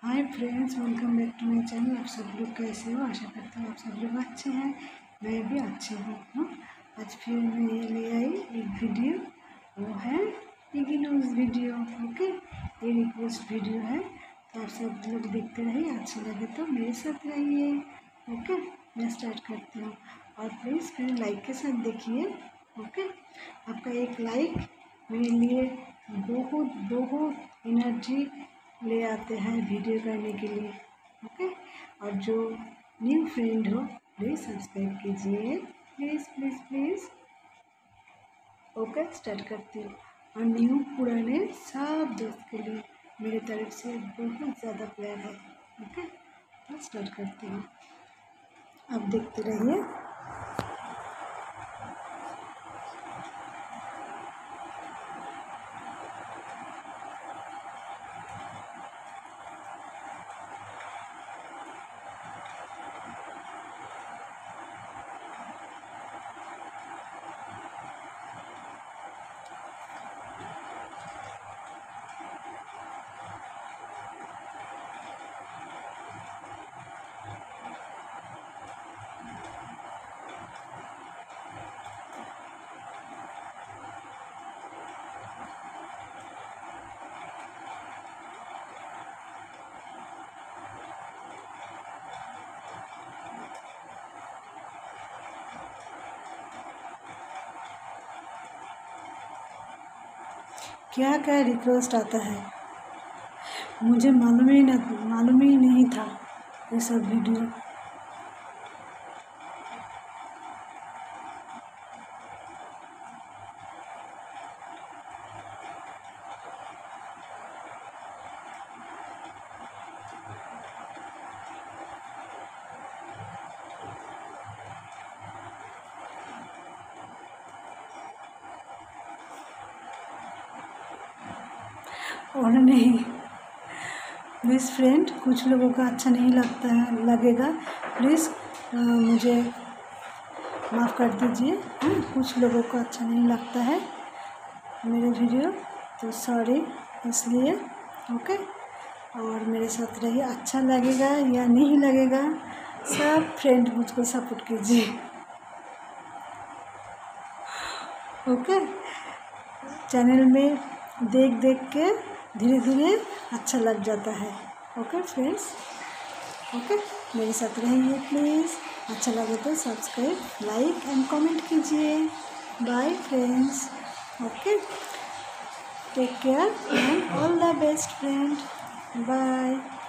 Hi friends, welcome back to my channel. आप सब लोग कैसे हो? आशा करता हूँ आप सब लोग अच्छे हैं। मैं भी अच्छी हूँ। आज फिर मैं ये ले आई एक वीडियो, वो है पिगी न्यूज़ वीडियो। ओके, ये रिक्वेस्ट वीडियो है, तो आप सब लोग देखते रहिए। अच्छे लगे तो मेरे साथ रहिए। ओके, मैं स्टार्ट करती हूँ। और प्लीज़ फिर लाइक के साथ देखिए। ओके, आपका एक लाइक मेरे लिए बहुत बहुत एनर्जी ले आते हैं वीडियो करने के लिए। ओके, और जो न्यू फ्रेंड हो प्लीज़ सब्सक्राइब कीजिए, please please please. Okay, start करती हूँ। और न्यू पुराने सब दोस्त के लिए मेरी तरफ से बहुत ज़्यादा प्यार है। ओके, तो स्टार्ट करती हूँ, आप देखते रहिए। क्या क्या रिक्वेस्ट आता है मुझे मालूम ही नहीं था ये सब वीडियो। और नहीं प्लीज़ फ्रेंड, कुछ लोगों का अच्छा नहीं लगेगा। प्लीज़ मुझे माफ़ कर दीजिए। कुछ लोगों को अच्छा नहीं लगता है मेरे वीडियो, तो सॉरी इसलिए। ओके, और मेरे साथ रहिए। अच्छा लगेगा या नहीं लगेगा, सब फ्रेंड मुझको सपोर्ट कीजिए। ओके, चैनल में देख देख के धीरे धीरे अच्छा लग जाता है। ओके फ्रेंड्स, ओके, मेरे साथ रहिए प्लीज़। अच्छा लगे तो सब्सक्राइब, लाइक एंड कमेंट कीजिए। Bye friends. Okay, take care and all the best friend. Bye.